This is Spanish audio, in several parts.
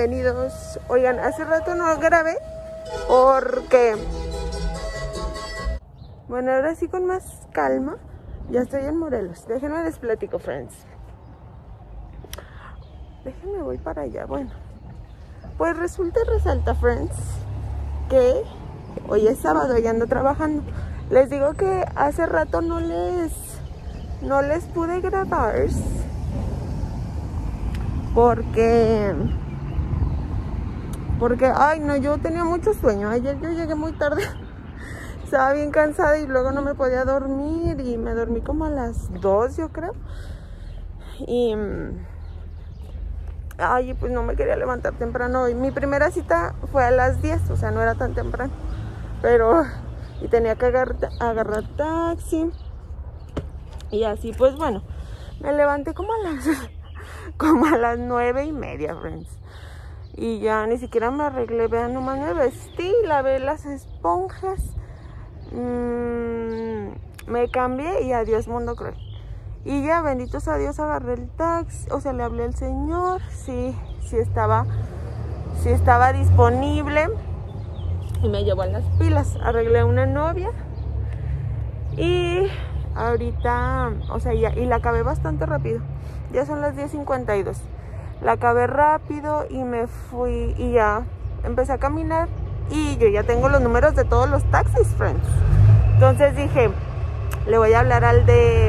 bienvenidos. Oigan, hace rato no grabé porque... Bueno, ahora sí con más calma. Ya estoy en Morelos. Déjenme les platico, friends. Déjenme, voy para allá. Bueno, pues resulta y resalta, friends, que hoy es sábado y ando trabajando. Les digo que hace rato no les pude grabar porque, ay no, yo tenía mucho sueño. Ayer yo llegué muy tarde, estaba bien cansada y luego no me podía dormir y me dormí como a las 2, yo creo. Y, ay, pues no me quería levantar temprano. Y mi primera cita fue a las 10, o sea, no era tan temprano. Pero, y tenía que agarrar taxi. Y así, pues bueno, me levanté como a las 9:30, friends. Y ya ni siquiera me arreglé, vean, nomás me vestí, lavé las esponjas, me cambié y adiós mundo cruel. Y ya, benditos a Dios, agarré el taxi, o sea, le hablé al señor, sí estaba disponible y me llevó a las pilas. Arreglé una novia y ahorita, o sea, ya, y la acabé bastante rápido. Ya son las 10:52. La acabé rápido y me fui y ya empecé a caminar y yo ya tengo los números de todos los taxis, friends. Entonces dije, le voy a hablar al de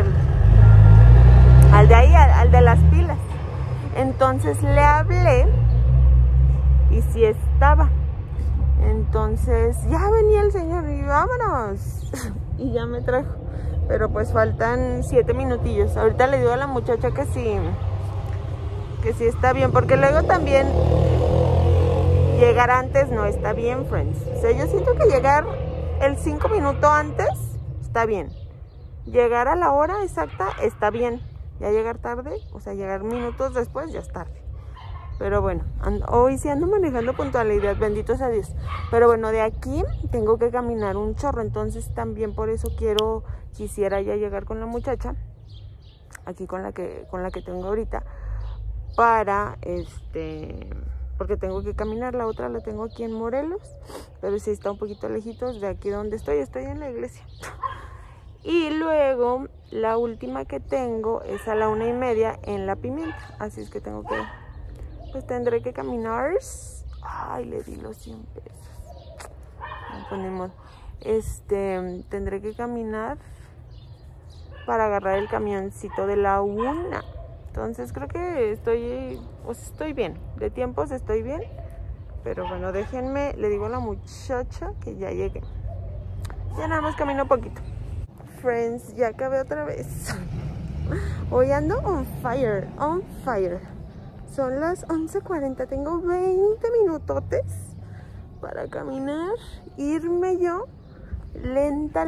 ahí, al de las pilas. Entonces le hablé y sí estaba. Entonces ya venía el señor y vámonos. Y ya me trajo. Pero pues faltan 7 minutillos. Ahorita le digo a la muchacha que sí está bien. Porque luego también llegar antes no está bien, friends. O sea, yo siento que llegar el 5 minutos antes está bien. Llegar a la hora exacta está bien. Ya llegar tarde, o sea, llegar minutos después ya es tarde. Pero bueno, hoy sí ando manejando puntualidad, benditos a Dios. Pero bueno, de aquí tengo que caminar un chorro, entonces también por eso quisiera ya llegar con la muchacha, aquí con la que tengo ahorita, para porque tengo que caminar. La otra la tengo aquí en Morelos, pero sí está un poquito lejitos de aquí donde estoy en la iglesia. Y luego la última que tengo es a la 1:30 en La Pimienta, así es que pues tendré que caminar. Ay, le di los 100 pesos. No ponemos. Tendré que caminar para agarrar el camioncito de la 1. Entonces creo que estoy bien. De tiempos estoy bien. Pero bueno, déjenme, le digo a la muchacha que ya llegué. Ya nada más camino poquito. Friends, ya acabé otra vez. Hoy ando on fire. Son las 11:40, tengo 20 minutotes para caminar, irme yo, lenta.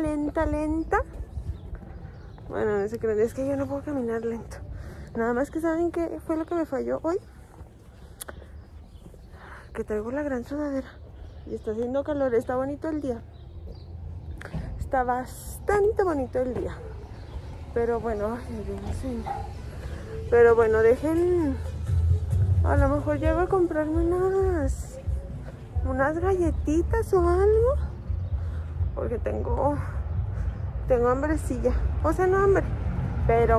Bueno, no se crean, es que yo no puedo caminar lento. Nada más que saben que fue lo que me falló hoy. Que traigo la gran sudadera y está haciendo calor, está bonito el día. Está bastante bonito el día. Pero bueno, dejen... A lo mejor llego a comprarme unas galletitas o algo. Porque tengo hambrecilla. O sea, no hambre, pero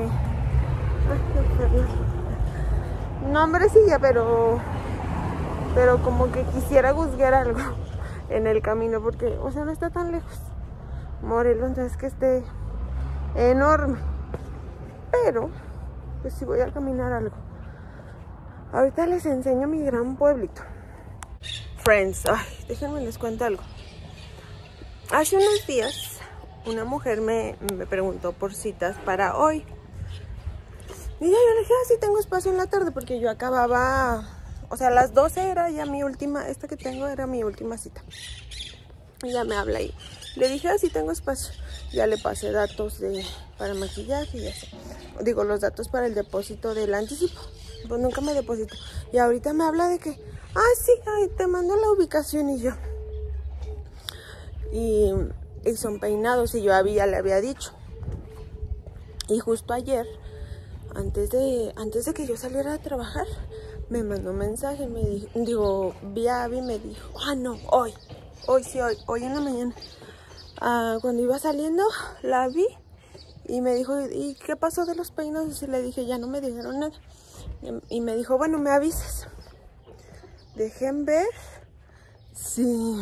no hambrecilla, pero como que quisiera buscar algo en el camino. Porque, o sea, no está tan lejos Morelos, no es que esté enorme. Pero, pues sí voy a caminar algo. Ahorita les enseño mi gran pueblito. Friends, ay, déjenme les cuento algo. Hace unos días una mujer me preguntó por citas para hoy. Y yo le dije, sí tengo espacio en la tarde, porque yo acababa, o sea, a las 12 era ya mi última, esta que tengo era mi última cita. Y ya me habla ahí. Le dije, sí tengo espacio. Ya le pasé datos para maquillaje y así. Digo, los datos para el depósito del anticipo. Pues nunca me deposito. Y ahorita me habla de que, sí, te mando la ubicación y yo. Y son peinados y yo le había dicho. Y justo ayer, antes de que yo saliera a trabajar, me mandó un mensaje, me dijo, vi a Abby y me dijo, no, hoy en la mañana. Cuando iba saliendo, la vi y me dijo, ¿y qué pasó de los peinados? Y le dije, ya no me dijeron nada. Y me dijo, bueno, me avisas. Dejen ver si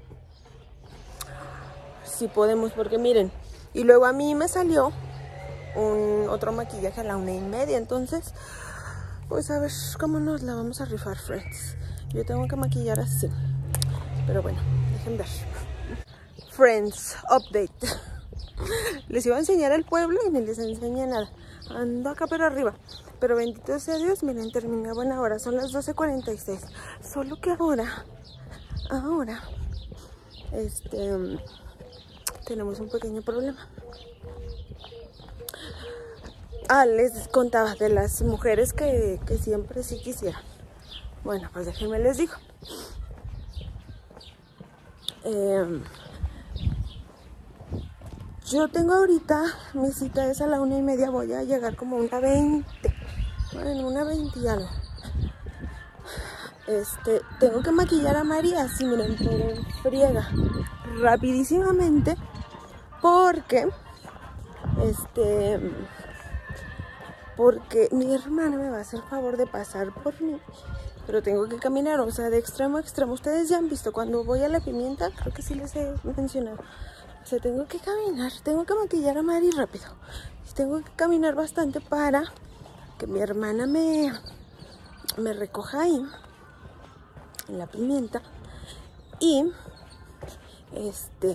podemos, porque miren. Y luego a mí me salió otro maquillaje a la 1:30. Entonces, pues a ver cómo nos la vamos a rifar, friends. Yo tengo que maquillar así. Pero bueno, dejen ver. Friends, update. Les iba a enseñar el pueblo y ni les enseñé nada. Ando acá pero arriba. Pero bendito sea Dios, miren, terminé buena hora. Son las 12:46. Solo que ahora, tenemos un pequeño problema. Les contaba de las mujeres que siempre sí quisieran. Bueno, pues déjenme les digo. Yo tengo ahorita, mi cita es a la 1:30, voy a llegar como a 1:20. Bueno, 1:20 y algo. Tengo que maquillar a María, así miren, pero friega, rapidísimamente, porque, porque mi hermana me va a hacer favor de pasar por mí, pero tengo que caminar, o sea, de extremo a extremo. Ustedes ya han visto, cuando voy a la pimienta, creo que sí les he mencionado. O sea, tengo que caminar, tengo que maquillar a Mari rápido. Tengo que caminar bastante para que mi hermana me recoja ahí, en la pimienta. Y, ay,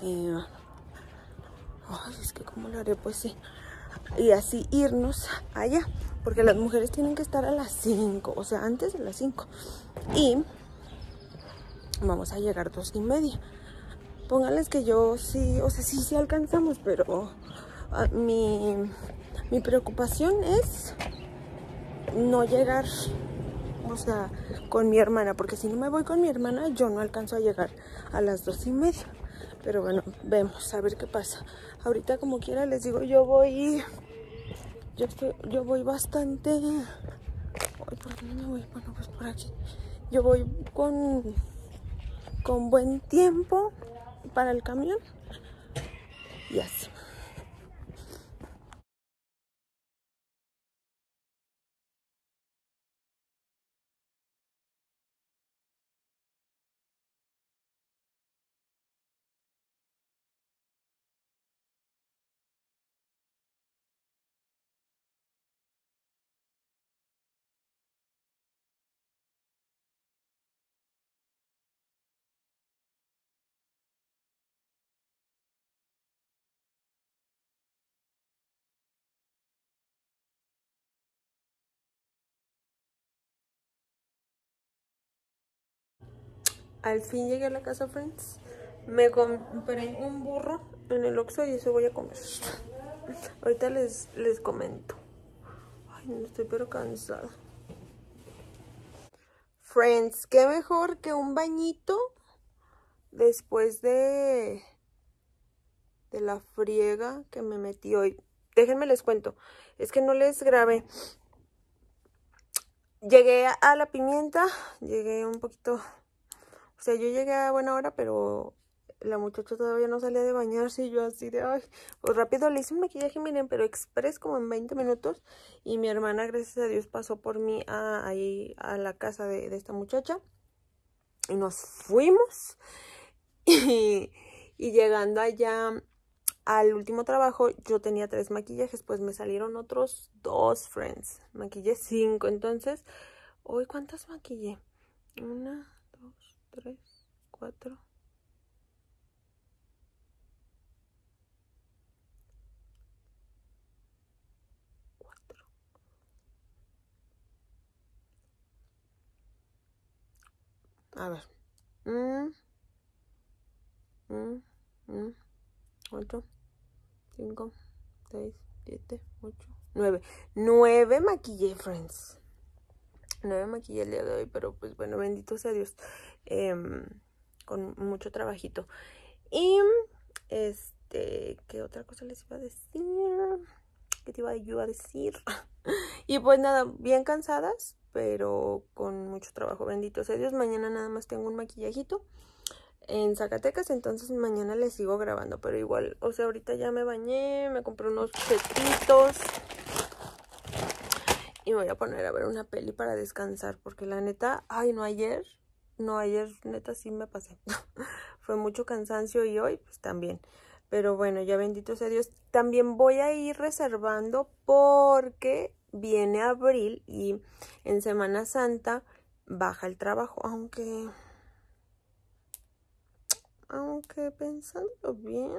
es que cómo lo haré, pues sí. Y así irnos allá, porque las mujeres tienen que estar a las 5, o sea, antes de las 5. Y vamos a llegar 2:30. Pónganles que yo sí, o sea, sí alcanzamos, pero mi preocupación es no llegar, o sea, con mi hermana, porque si no me voy con mi hermana, yo no alcanzo a llegar a las 2:30. Pero bueno, vemos, a ver qué pasa. Ahorita como quiera les digo, yo voy bastante. Ay, ¿por qué no me voy? Bueno, pues por aquí. Yo voy con buen tiempo para el camión y así. Al fin llegué a la casa, friends. Me compré un burro en el Oxxo y eso voy a comer. Ahorita les comento. Ay, no estoy pero cansada. Friends, qué mejor que un bañito después de la friega que me metí hoy. Déjenme les cuento. Es que no les grabé. Llegué a la pimienta. Llegué un poquito... O sea, yo llegué a buena hora, pero la muchacha todavía no salía de bañarse y yo así de, ay, pues rápido le hice un maquillaje, miren, pero express como en 20 minutos. Y mi hermana, gracias a Dios, pasó por mí ahí a la casa de esta muchacha. Y nos fuimos. Y llegando allá al último trabajo, yo tenía 3 maquillajes, pues me salieron otros 2, friends. Maquillé 5, entonces, hoy ¿cuántas maquillé? 1, 2, 3, 4. A ver. 8, 5, 6, 7, 8, 9. 9 maquillé, friends. 9 maquillé el día de hoy, pero pues bueno, bendito sea Dios. Con mucho trabajito. Y ¿qué otra cosa les iba a decir? ¿Qué te iba yo a decir? Y pues nada, bien cansadas, pero con mucho trabajo, bendito sea Dios. Mañana nada más tengo un maquillajito en Zacatecas, entonces mañana les sigo grabando, pero igual, o sea, ahorita ya me bañé, me compré unos cetritos y me voy a poner a ver una peli para descansar, porque la neta, ay, ayer neta sí me pasé. Fue mucho cansancio y hoy pues también. Pero bueno, ya bendito sea Dios. También voy a ir reservando porque viene abril y en Semana Santa baja el trabajo. Aunque pensándolo bien,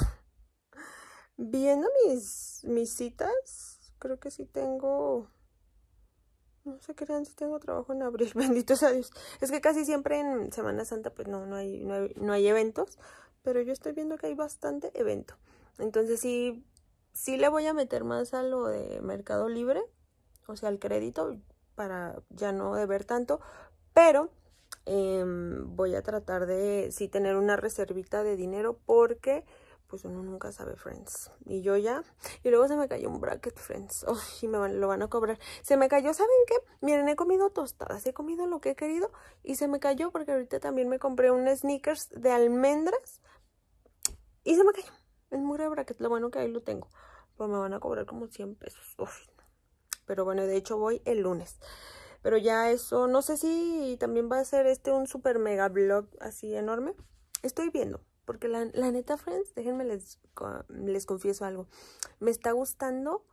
viendo mis citas, creo que sí tengo... No se crean si tengo trabajo en abril, bendito sea Dios. Es que casi siempre en Semana Santa pues no hay eventos, pero yo estoy viendo que hay bastante evento. Entonces sí le voy a meter más a lo de Mercado Libre, o sea, al crédito, para ya no deber tanto, pero voy a tratar de sí tener una reservita de dinero porque... pues uno nunca sabe, friends. Y yo ya... Y luego se me cayó un bracket, friends. Oh, y lo van a cobrar. Se me cayó, ¿saben qué? Miren, he comido tostadas, he comido lo que he querido. Y se me cayó porque ahorita también me compré un Snickers de almendras. Y se me cayó el mugre bracket. Lo bueno que ahí lo tengo. Pues me van a cobrar como 100 pesos. Uf. Pero bueno, de hecho voy el lunes. Pero ya eso... No sé si también va a ser un super mega vlog así enorme. Estoy viendo. Porque la neta, friends, déjenme les confieso algo. Me está gustando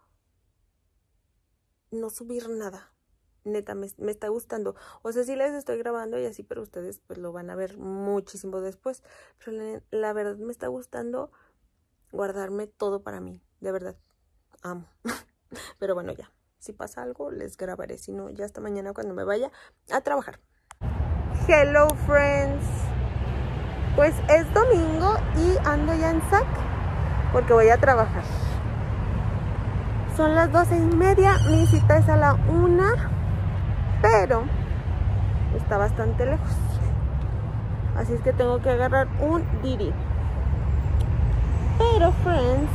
no subir nada. Neta, me está gustando. O sea, sí les estoy grabando y así, pero ustedes pues lo van a ver muchísimo después. Pero la verdad me está gustando guardarme todo para mí. De verdad, amo. Pero bueno, ya. Si pasa algo, les grabaré. Si no, ya hasta mañana cuando me vaya a trabajar. Hello, friends. Pues es domingo y ando ya en SAC porque voy a trabajar. Son las 12:30, mi cita es a la 1, pero está bastante lejos. Así es que tengo que agarrar un Didi. Pero, friends,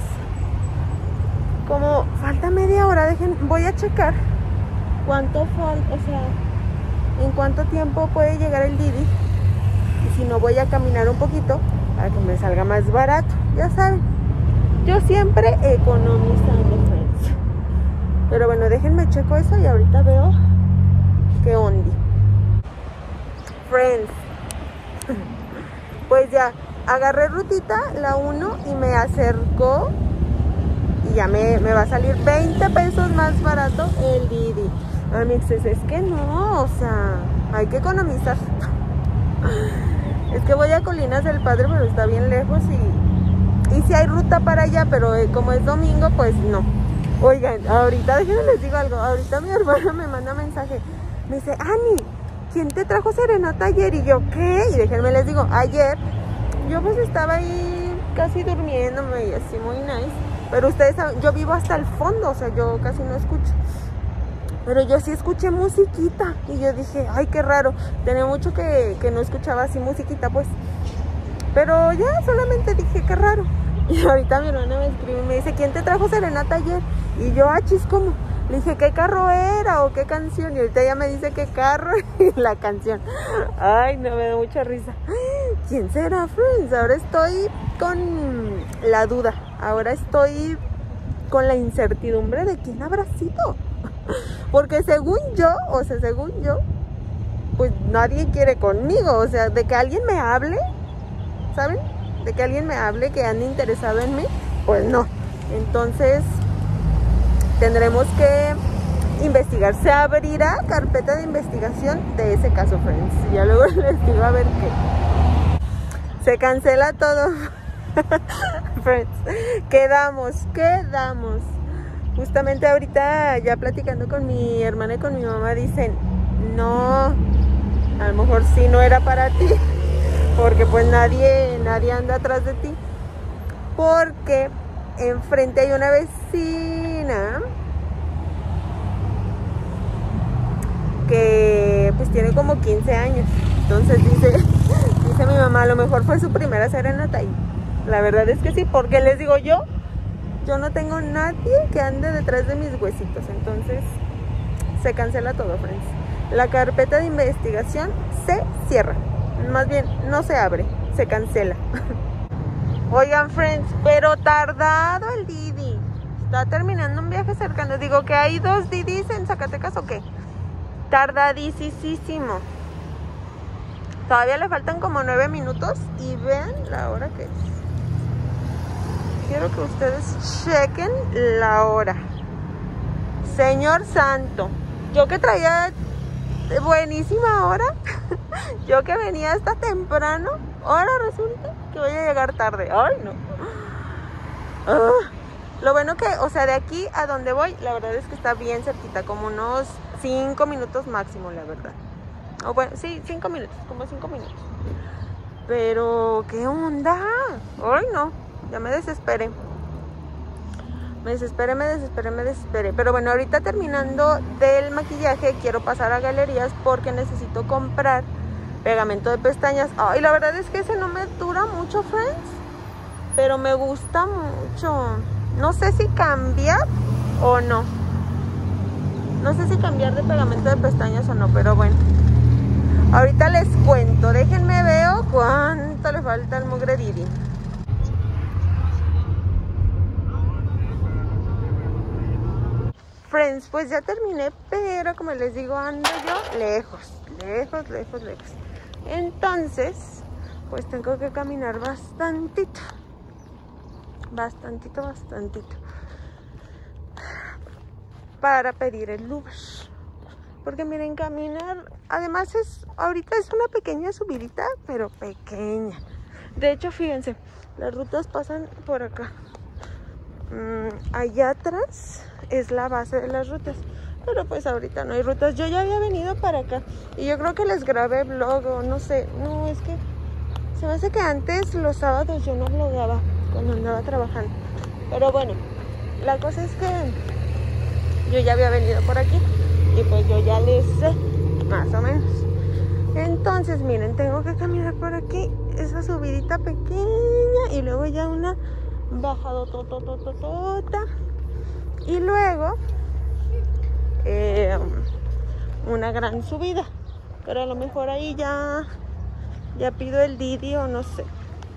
como falta media hora, voy a checar cuánto falta, o sea, en cuánto tiempo puede llegar el Didi. Y si no, voy a caminar un poquito para que me salga más barato. Ya saben, yo siempre economizando, friends. Pero bueno, déjenme checo eso y ahorita veo qué onda. Friends, pues ya agarré rutita, la 1, y me acercó. Y ya me va a salir 20 pesos más barato el Didi. Amixes, es que no, o sea, hay que economizar. Es que voy a Colinas del Padre, pero está bien lejos y sí hay ruta para allá, pero como es domingo, pues no. Oigan, ahorita, déjenme les digo algo, ahorita mi hermana me manda mensaje, me dice, Ani, ¿quién te trajo serenata ayer? Y yo, ¿qué? Y déjenme les digo, ayer yo pues estaba ahí casi durmiéndome y así muy nice, pero ustedes saben, yo vivo hasta el fondo, o sea, yo casi no escucho. Pero yo sí escuché musiquita y yo dije, ay, qué raro. Tenía mucho que no escuchaba así musiquita, pues. Pero ya solamente dije, qué raro. Y ahorita mi hermana me escribe y me dice, ¿quién te trajo serenata ayer? Y yo, chis, ¿cómo? Le dije, ¿qué carro era o qué canción? Y ahorita ella me dice qué carro y la canción. Ay, no, me da mucha risa. ¿Quién será, friends? Ahora estoy con la duda. Ahora estoy con la incertidumbre de quién habrá sido. Porque según yo, pues nadie quiere conmigo. O sea, de que alguien me hable, ¿saben? De que alguien me hable, que ande interesado en mí, pues no. Entonces, tendremos que investigar. Se abrirá carpeta de investigación de ese caso, friends. Y ya luego les digo a ver qué. Se cancela todo. Friends, quedamos. Justamente ahorita ya platicando con mi hermana y con mi mamá dicen, no, a lo mejor sí no era para ti, porque pues nadie anda atrás de ti, porque enfrente hay una vecina que pues tiene como 15 años, entonces dice mi mamá, a lo mejor fue su primera serenata y la verdad es que sí, porque les digo yo, yo no tengo nadie que ande detrás de mis huesitos. Entonces se cancela todo, friends. La carpeta de investigación se cierra. Más bien, no se abre, se cancela. Oigan, friends, pero tardado el Didi. Está terminando un viaje cercano. Digo que hay 2 Didis en Zacatecas, ¿o qué? Tardadísimo. Todavía le faltan como 9 minutos. Y vean la hora que es. Quiero que ustedes chequen la hora. Señor santo. Yo que traía buenísima hora. Yo que venía hasta temprano. Ahora resulta que voy a llegar tarde. Ay, no. Lo bueno que, o sea, de aquí a donde voy, la verdad es que está bien cerquita. Como unos 5 minutos máximo, la verdad. O bueno, sí, 5 minutos, como 5 minutos. Pero, ¿qué onda? Ay, no, ya me desesperé. Me desesperé. Pero bueno, ahorita terminando del maquillaje, quiero pasar a galerías porque necesito comprar pegamento de pestañas. Ay, la verdad es que ese no me dura mucho, friends. Pero me gusta mucho. No sé si cambiar o no. No sé si cambiar de pegamento de pestañas o no, pero bueno. Ahorita les cuento. Déjenme veo cuánto le falta al mugre Didi. Friends, pues ya terminé, pero como les digo, ando yo lejos. Entonces, pues tengo que caminar bastantito. Para pedir el Uber. Porque miren, caminar, además ahorita es una pequeña subidita, pero pequeña. De hecho, fíjense, las rutas pasan por acá. Allá atrás es la base de las rutas. Pero pues ahorita no hay rutas. Yo ya había venido para acá. Y yo creo que les grabé vlog o no sé. No, es que se me hace que antes los sábados yo no vlogaba cuando andaba trabajando. Pero bueno, la cosa es que yo ya había venido por aquí. Y pues yo ya les sé, más o menos. Entonces, miren, tengo que caminar por aquí. Esa subidita pequeña. Y luego ya una bajadototototota. Y luego una gran subida. Pero a lo mejor ahí ya pido el Didi o no sé.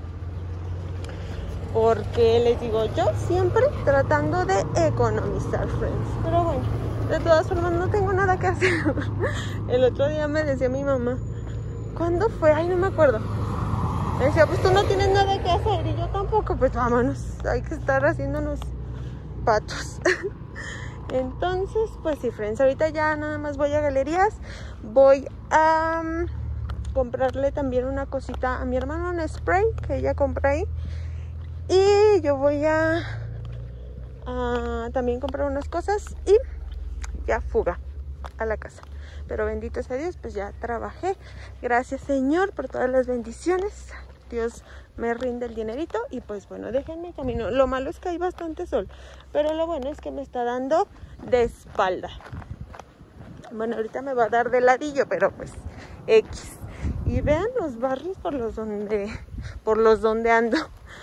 Porque les digo, yo siempre tratando de economizar, friends. Pero bueno, de todas formas no tengo nada que hacer. El otro día me decía mi mamá, ¿cuándo fue? Ay, no me acuerdo. Me decía, pues tú no tienes nada que hacer. Y yo tampoco, pues vámonos. Hay que estar haciéndonos patos. Entonces, pues sí, friends, ahorita ya nada más voy a galerías. Voy a comprarle también una cosita a mi hermano, un spray que ella compra ahí. Y yo voy a también comprar unas cosas y ya fuga a la casa. Pero bendito sea Dios, pues ya trabajé. Gracias, Señor, por todas las bendiciones. Dios me rinde el dinerito y pues bueno, déjenme camino. Lo malo es que hay bastante sol, pero lo bueno es que me está dando de espalda. Bueno, ahorita me va a dar de ladillo, pero pues X. Y vean los barrios por los donde ando.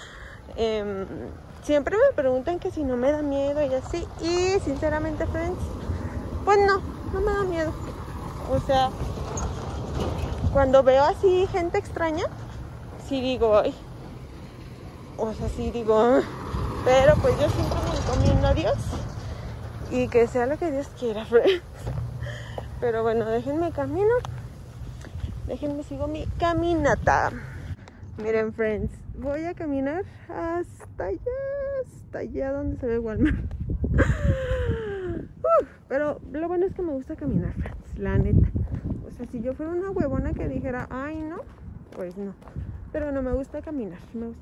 Siempre me preguntan que si no me da miedo y así. Y sinceramente, friends, pues no me da miedo. O sea, cuando veo así gente extraña, sí digo, ay. O sea, sí digo, pero pues yo siempre me encomiendo a Dios. Y que sea lo que Dios quiera, friends. Pero bueno, déjenme camino. Déjenme sigo mi caminata. Miren, friends, voy a caminar hasta allá donde se ve Walmart. Pero lo bueno es que me gusta caminar, friends, la neta. O sea, si yo fuera una huevona que dijera, ay, no, pues no. Pero no, me gusta caminar,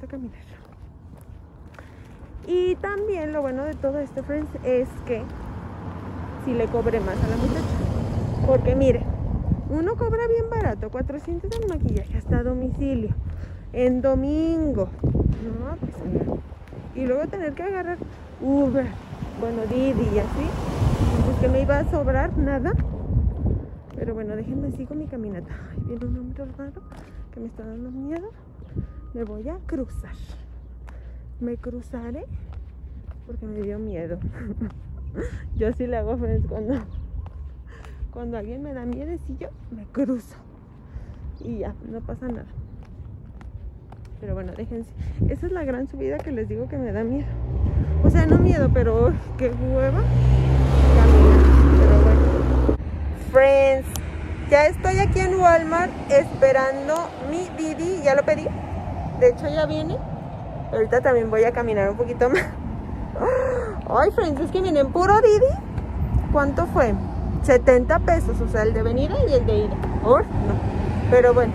Y también lo bueno de todo esto, friends, es que si le cobré más a la muchacha. Porque mire, uno cobra bien barato, 400 en maquillaje hasta domicilio. En domingo. No, pues no. Y luego tener que agarrar Uber, bueno, Didi y así. Pues que me iba a sobrar nada. Pero bueno, déjenme sigo mi caminata. Ay, viene un hombre raro que me está dando miedo. Me voy a cruzar. Me cruzaré porque me dio miedo. Yo así le hago, friends, cuando alguien me da miedecillo, me cruzo. Y ya, no pasa nada. Pero bueno, déjense. Esa es la gran subida que les digo que me da miedo. O sea, no miedo, pero qué hueva caminar. Pero bueno. Friends, ya estoy aquí en Walmart esperando mi Didi. Ya lo pedí. De hecho, ya viene. Ahorita también voy a caminar un poquito más. Ay, friends, es que miren, puro Didi. ¿Cuánto fue? 70 pesos, o sea, el de venida y el de ida. No. Pero bueno.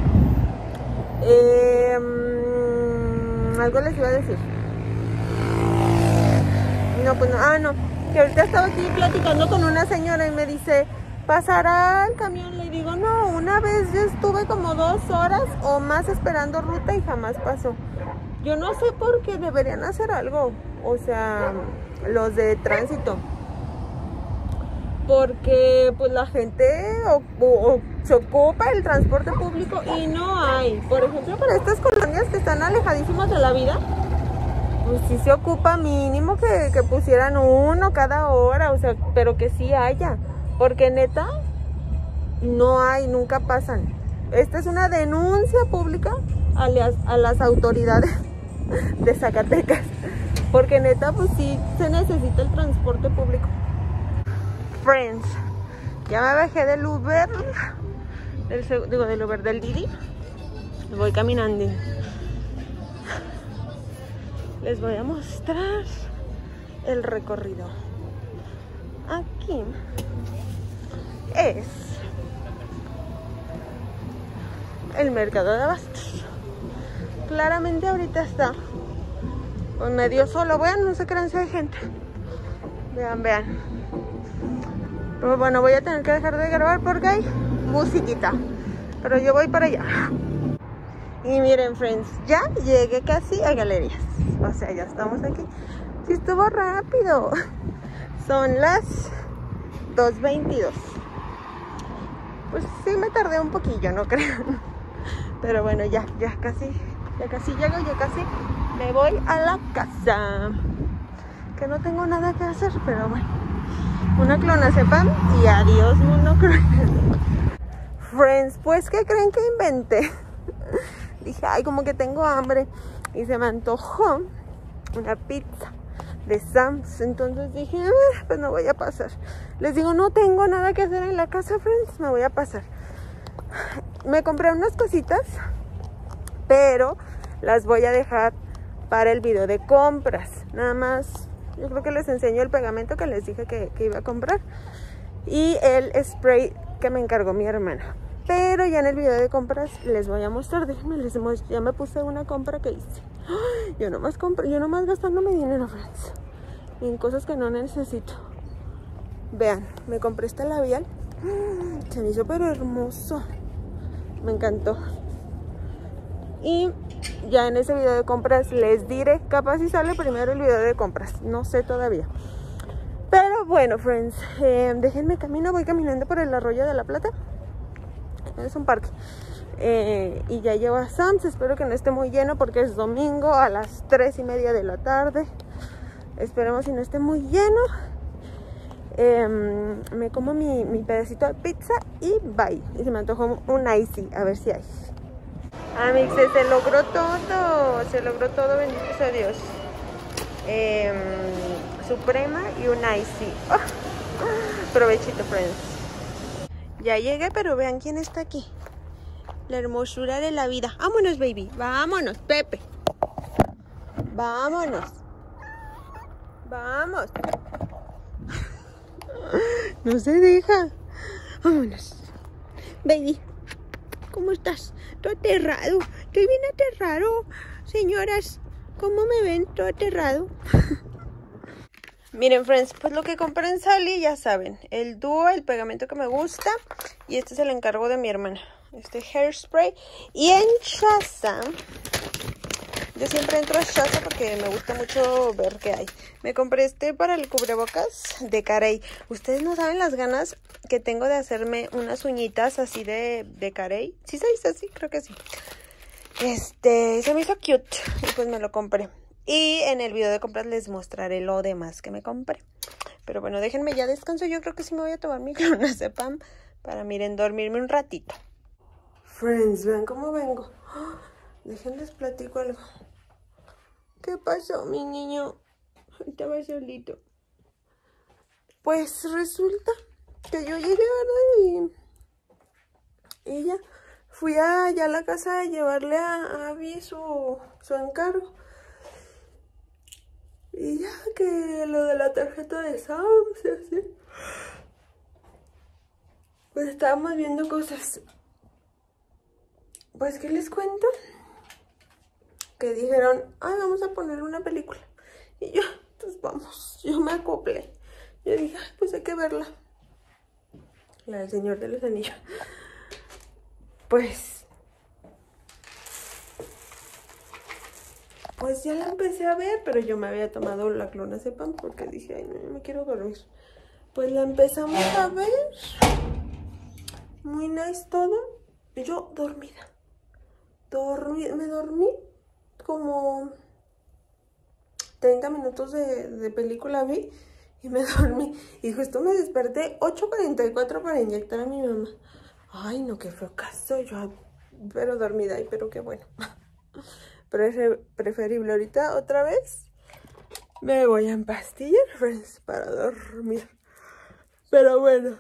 Algo les iba a decir. No, pues no. Ah, no. Que ahorita estaba aquí platicando con una señora y me dice, ¿pasará el camión? Le digo, no, una vez yo estuve como 2 horas o más esperando ruta y jamás pasó. Yo no sé por qué deberían hacer algo. O sea, los de tránsito. Porque pues la gente se ocupa el transporte público y no hay. Por ejemplo, para estas colonias que están alejadísimas de la vida, pues sí se ocupa mínimo que pusieran uno cada hora, o sea, pero que sí haya. Porque neta, no hay, nunca pasan. Esta es una denuncia pública a las autoridades de Zacatecas. Porque neta, pues sí se necesita el transporte público. Friends, ya me bajé del Uber, del Didi. Voy caminando. Les voy a mostrar el recorrido. Aquí es el mercado de abastos. Claramente ahorita está pues medio solo. Vean, no se crean si hay gente. Vean. Pero bueno, voy a tener que dejar de grabar porque hay musiquita. Pero yo voy para allá. Y miren, friends, ya llegué casi a Galerías. O sea, ya estamos aquí. Sí estuvo rápido. Son las 2:22. Pues sí me tardé un poquillo, no crean. Pero bueno, ya casi llego, ya casi me voy a la casa. Que no tengo nada que hacer, pero bueno. Una clonazepam y adiós mundo cruel. Friends, pues ¿qué creen que inventé? Dije, ay, como que tengo hambre. Y se me antojó una pizza de Sam's. Entonces dije, pues me voy a pasar. Les digo, no tengo nada que hacer en la casa, friends, me voy a pasar. Me compré unas cositas, pero las voy a dejar para el video de compras. Nada más, yo creo que les enseño el pegamento que les dije que iba a comprar. Y el spray que me encargó mi hermana. Pero ya en el video de compras les voy a mostrar. Déjenme, ya me puse una compra que hice. Yo nomás gastando mi dinero, friends, en cosas que no necesito. Vean, me compré este labial. Se me hizo pero hermoso. Me encantó. Y ya en ese video de compras les diré, capaz si sale primero el video de compras. No sé todavía. Pero bueno, friends, déjenme camino. Voy caminando por el Arroyo de la Plata. Es un parque. Y ya llevo a Sam's. Espero que no esté muy lleno porque es domingo a las 3:30 de la tarde. Esperemos si no esté muy lleno. Me como mi pedacito de pizza y bye. Y se me antojó un icy, a ver si hay. Amixes, se logró todo, bendito sea Dios. Suprema y un icy. Provechito, friends. Ya llegué, pero vean quién está aquí. La hermosura de la vida. Vámonos, baby. Vámonos, Pepe. Vámonos. Vamos. No se deja. Vámonos. Baby, ¿cómo estás? Todo aterrado. Estoy bien aterrado. Señoras, ¿cómo me ven? Todo aterrado. Miren, friends, pues lo que compré en Sally, ya saben, el dúo, el pegamento que me gusta, y este es el encargo de mi hermana, este hairspray. Y en Shazam, yo siempre entro a Shazam porque me gusta mucho ver qué hay. Me compré este para el cubrebocas de Carey. Ustedes no saben las ganas que tengo de hacerme unas uñitas así de Carey. ¿Sí se dice así? Creo que sí. Se me hizo cute y pues me lo compré. Y en el video de compras les mostraré lo demás que me compré. Pero bueno, déjenme ya descanso. Yo creo que sí me voy a tomar mi clonazepam para, miren, dormirme un ratito. Friends, vean cómo vengo. Déjenles platico algo. ¿Qué pasó, mi niño? Estaba solito. Pues resulta que yo llegué, ¿verdad? Y ya fui allá a la casa a llevarle a Abby su encargo. Y ya que lo de la tarjeta de Sam's, así. Pues estábamos viendo cosas. Pues, ¿qué les cuento? Que dijeron, ay, vamos a poner una película. Y yo, pues vamos, yo me acoplé. Yo dije, ay, pues hay que verla. La del Señor de los Anillos. Pues ya la empecé a ver, pero yo me había tomado la clonazepam porque dije, ay, no, me quiero dormir. Pues la empezamos a ver. Muy nice todo. Y yo dormida. Me dormí como 30 minutos de película vi y me dormí. Y justo me desperté 8:44 para inyectar a mi mamá. Ay, no, qué feo caso. Yo, pero dormida, y pero qué bueno. Preferible ahorita otra vez. Me voy a empastillar, friends, para dormir. Pero bueno.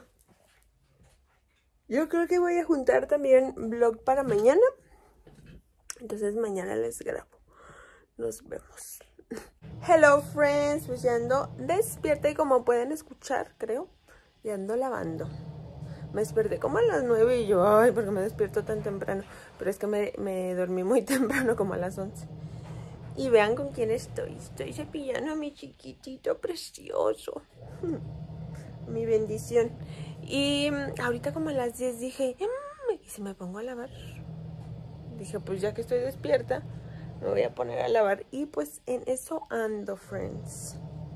Yo creo que voy a juntar también vlog para mañana. Entonces mañana les grabo. Nos vemos. Hello friends, pues ya ando despierta y como pueden escuchar, creo, ya ando lavando. Me desperté como a las 9 y yo, ay, ¿por qué me despierto tan temprano? Pero es que me dormí muy temprano, como a las 11. Y vean con quién estoy. Estoy cepillando a mi chiquitito precioso. Mi bendición. Y ahorita como a las 10 dije, ¿y si me pongo a lavar? Dije, pues ya que estoy despierta, me voy a poner a lavar. Y pues en eso ando, friends.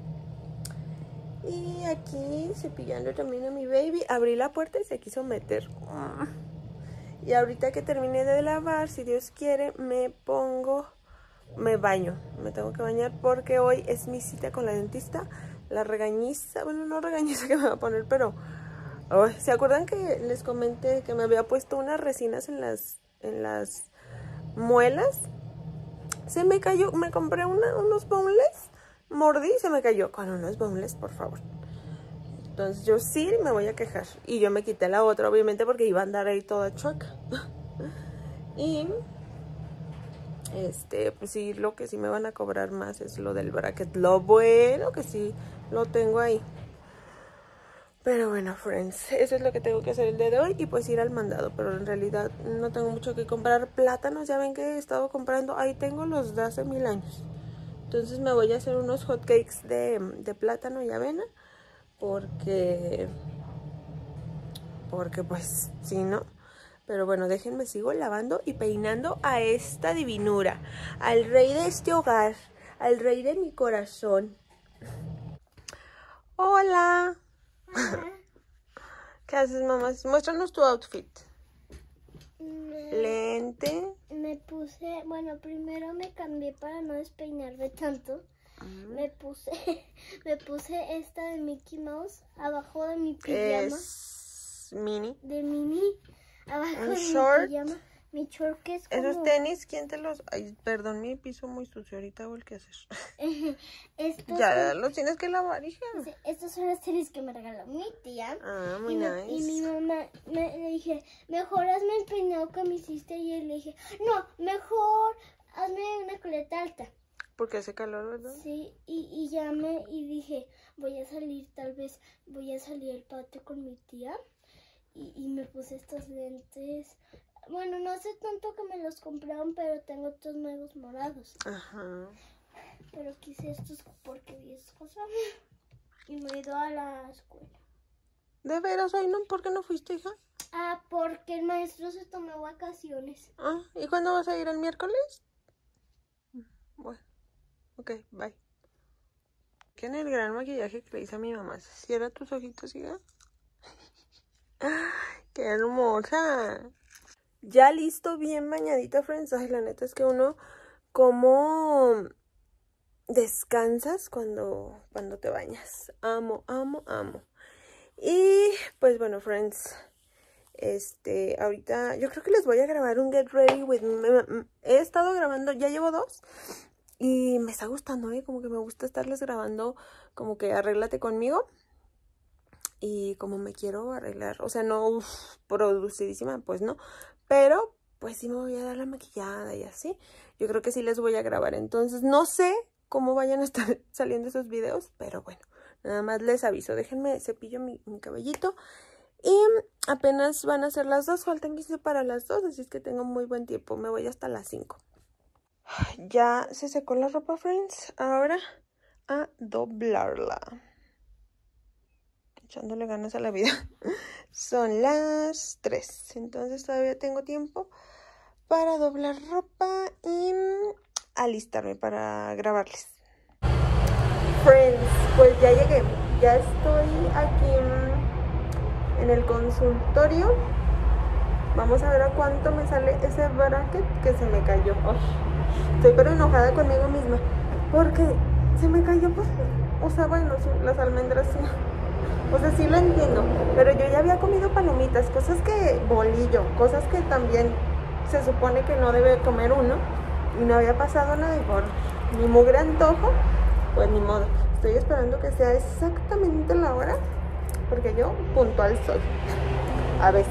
Y aquí cepillando también a mi baby. Abrí la puerta y se quiso meter. Y ahorita que termine de lavar, si Dios quiere, me baño. Me tengo que bañar porque hoy es mi cita con la dentista. La regañiza, bueno, no regañiza que me va a poner, pero... Oh, ¿se acuerdan que les comenté que me había puesto unas resinas en las muelas? Se me cayó, me compré unos boneless, mordí y se me cayó. Con unos boneless, por favor. Entonces yo sí me voy a quejar. Y yo me quité la otra, obviamente, porque iba a andar ahí toda chueca. Y pues sí, lo que sí me van a cobrar más es lo del bracket. Lo bueno que sí lo tengo ahí. Pero bueno, friends, eso es lo que tengo que hacer el día de hoy y pues ir al mandado. Pero en realidad no tengo mucho que comprar. Plátanos, ya ven que he estado comprando. Ahí tengo los de hace 1000 años. Entonces me voy a hacer unos hot cakes de plátano y avena. Porque pues sí, ¿no? Pero bueno, déjenme, sigo lavando y peinando a esta divinura. Al rey de este hogar. Al rey de mi corazón. Hola. ¿Qué haces, mamá? Muéstranos tu outfit. Lente. Me puse, bueno, primero me cambié para no despeinarme tanto. Me puse esta de Mickey Mouse abajo de mi pijama. Es mini. De mini. Abajo de short. mi pijama. Mi short que es como... Esos tenis, ¿quién te los...? Ay, perdón, mi piso muy sucio. Ahorita voy a hacer. Ya los tienes que lavar, hija. Estos son los tenis que me regaló mi tía. Ah, muy nice. Y mi mamá le dije, mejor hazme el peinado que me hiciste ayer. Le dije, no, mejor hazme una coleta alta. Porque hace calor, ¿verdad? Sí, y llamé y dije, voy a salir al patio con mi tía. Y me puse estos lentes. Bueno, no sé tanto que me los compraron, pero tengo estos nuevos morados. Ajá. Pero quise estos porque vi esas cosas. Y me he ido a la escuela. ¿De veras hoy no? ¿Por qué no fuiste, hija? Ah, porque el maestro se tomó vacaciones. Ah, ¿y cuándo vas a ir, el miércoles? Bueno, ok, bye. ¿Qué en el gran maquillaje que le hice a mi mamá? Cierra tus ojitos, hija. ¡Qué hermosa! Ya listo, bien bañadita, friends. Ay, la neta es que uno, como descansas cuando te bañas. Amo, amo, amo. Y pues bueno, friends, ahorita yo creo que les voy a grabar un Get Ready With Me. He estado grabando, ya llevo 2 y me está gustando, como que me gusta estarles grabando como que arréglate conmigo. Y como me quiero arreglar, o sea, no producidísima, pues no, pero pues sí me voy a dar la maquillada y así. Yo creo que sí les voy a grabar, entonces no sé cómo vayan a estar saliendo esos videos, pero bueno, nada más les aviso. Déjenme cepillo mi cabellito. Y apenas van a ser las 2, faltan 15 para las 2, así es que tengo muy buen tiempo. Me voy hasta las 5. Ya se secó la ropa, friends. Ahora a doblarla. Echándole ganas a la vida. Son las 3, entonces todavía tengo tiempo para doblar ropa y alistarme para grabarles. Friends, pues ya llegué. Ya estoy aquí en el consultorio. Vamos a ver a cuánto me sale ese bracket que se me cayó. Estoy pero enojada conmigo misma porque se me cayó, pues, o sea, bueno, sí, las almendras sí. O sea, sí lo entiendo, pero yo ya había comido palomitas, cosas que, bolillo, cosas que también se supone que no debe comer uno, y no había pasado nada, y por mi mugre antojo, pues ni modo. Estoy esperando que sea exactamente la hora, porque yo puntual soy, a veces.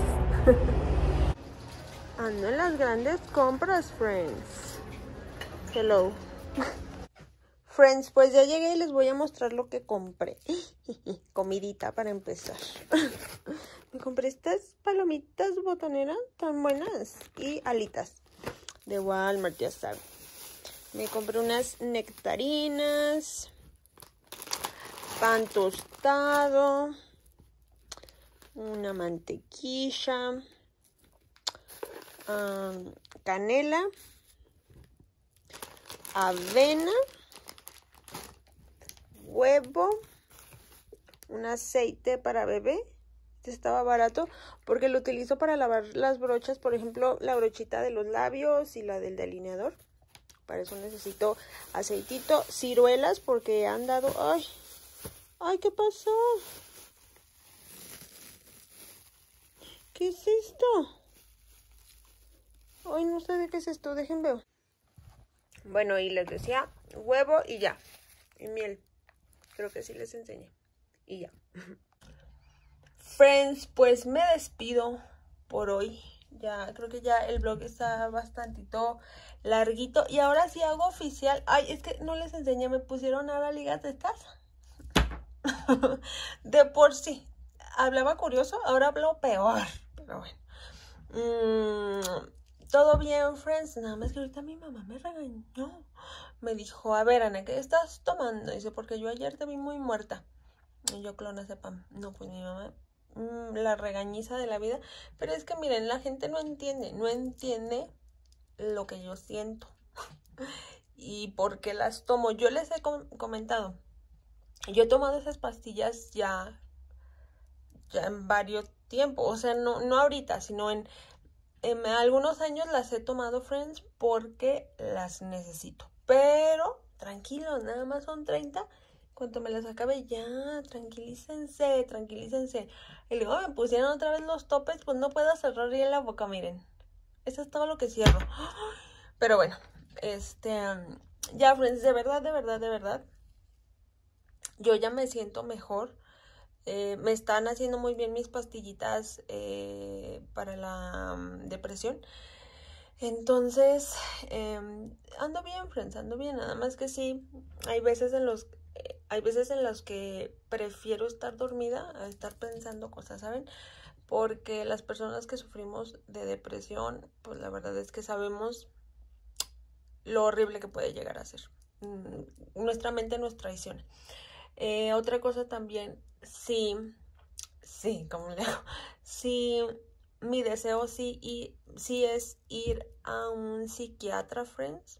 Ando en las grandes compras, friends. Hello. Friends, pues ya llegué y les voy a mostrar lo que compré. Comidita para empezar. Me compré estas palomitas botaneras tan buenas. Y alitas de Walmart, ya saben. Me compré unas nectarinas, pan tostado, una mantequilla, canela, avena, huevo, un aceite para bebé. Este estaba barato porque lo utilizo para lavar las brochas, por ejemplo, la brochita de los labios y la del delineador. Para eso necesito aceitito, ciruelas porque han dado... ¡Ay! ¿Qué pasó? ¿Qué es esto? Ay, no sé de qué es esto, dejen ver. Bueno, y les decía huevo y ya. Y miel. Creo que sí les enseñé. Y ya. Friends, pues me despido por hoy. Ya, creo que ya el vlog está bastantito larguito. Y ahora sí hago oficial. Ay, es que no les enseñé, me pusieron ahora ligas de estas. De por sí. Hablaba curioso, ahora hablo peor. Pero bueno. Todo bien, friends. Nada más que ahorita mi mamá me regañó. Me dijo, a ver, Ana, ¿qué estás tomando? Dice, porque yo ayer te vi muy muerta. Y yo, clonazepam. No, pues mi mamá, la regañiza de la vida. Pero es que, miren, la gente no entiende lo que yo siento. Y por qué las tomo. Yo les he comentado. Yo he tomado esas pastillas ya en varios tiempos. O sea, no ahorita, sino en algunos años las he tomado, friends, porque las necesito. Pero, tranquilos, nada más son 30. Cuando me las acabe, ya, tranquilícense. Y luego me pusieron otra vez los topes, pues no puedo cerrar bien la boca, miren. Eso es todo lo que cierro. Pero bueno, ya, friends, de verdad. Yo ya me siento mejor. Me están haciendo muy bien mis pastillitas para la depresión. Entonces, ando bien, friends, ando bien. Nada más que sí, hay veces en los que prefiero estar dormida a estar pensando cosas, ¿saben? Porque las personas que sufrimos de depresión, pues la verdad es que sabemos lo horrible que puede llegar a ser. Nuestra mente nos traiciona. Otra cosa también, sí, como le hago, sí, mi deseo sí es ir a un psiquiatra, friends,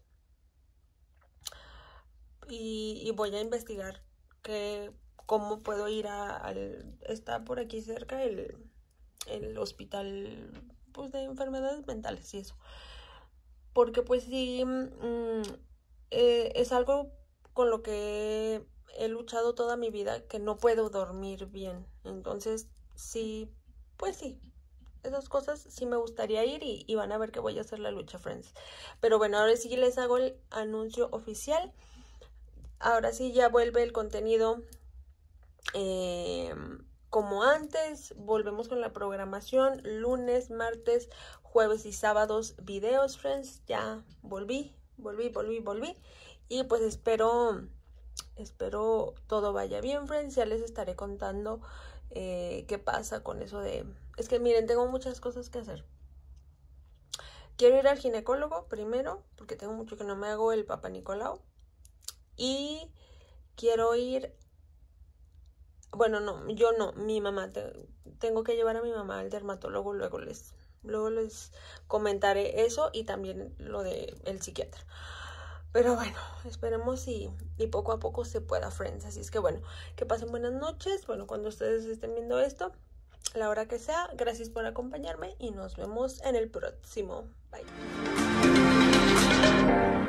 y voy a investigar cómo puedo ir está por aquí cerca el hospital, pues, de enfermedades mentales y eso, porque pues sí, es algo con lo que he luchado toda mi vida, que no puedo dormir bien. Entonces, sí, pues sí, esas cosas sí me gustaría ir y van a ver que voy a hacer la lucha, friends. Pero bueno, ahora sí les hago el anuncio oficial. Ahora sí ya vuelve el contenido como antes. Volvemos con la programación. Lunes, martes, jueves y sábados videos, friends. Ya volví. Y pues espero todo vaya bien, friends. Ya les estaré contando qué pasa con eso de... Es que miren, tengo muchas cosas que hacer. Quiero ir al ginecólogo primero, porque tengo mucho que no me hago el Papa Nicolau. Y quiero ir... Bueno, no, yo no, mi mamá. Tengo que llevar a mi mamá al dermatólogo, luego les comentaré eso y también lo del psiquiatra. Pero bueno, esperemos y poco a poco se pueda, friends. Así es que bueno, que pasen buenas noches. Bueno, cuando ustedes estén viendo esto, a la hora que sea, gracias por acompañarme y nos vemos en el próximo. Bye.